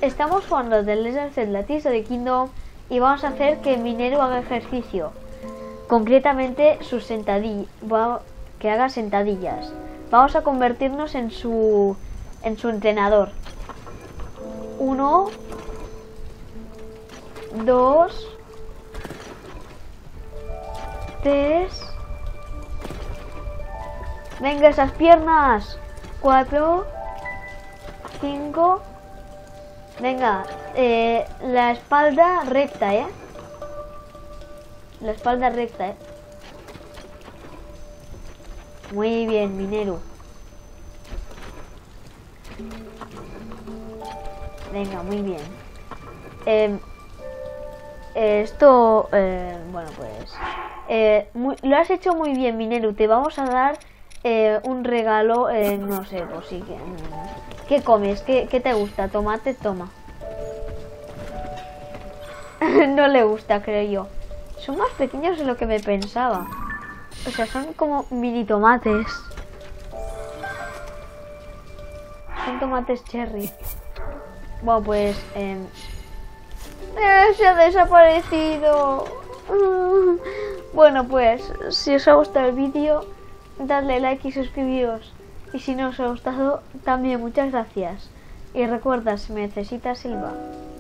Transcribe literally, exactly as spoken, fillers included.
estamos jugando The Legend of Zelda Tears of the Kingdom y vamos a hacer que Mineru haga ejercicio. Concretamente sus sentadillas, que haga sentadillas. Vamos a convertirnos en su en su entrenador. Uno, dos, tres. Venga, esas piernas. Cuatro, cinco. Venga, eh, la espalda recta, ¿eh? La espalda recta, ¿eh? Muy bien, Mineru. Venga, muy bien. Eh, esto, eh, bueno, pues... Eh, muy, lo has hecho muy bien, Mineru. Te vamos a dar eh, un regalo, eh, no sé, pues sí que... ¿Qué comes? ¿Qué, qué te gusta? ¿Tomate? Toma. No le gusta, creo yo. Son más pequeños de lo que me pensaba. O sea, son como mini tomates. Son tomates cherry. Bueno, pues... Eh, eh, se ha desaparecido. Bueno, pues, si os ha gustado el vídeo, dadle like y suscribiros. Y si no os ha gustado, también muchas gracias. Y recuerda, si me necesitas, silba.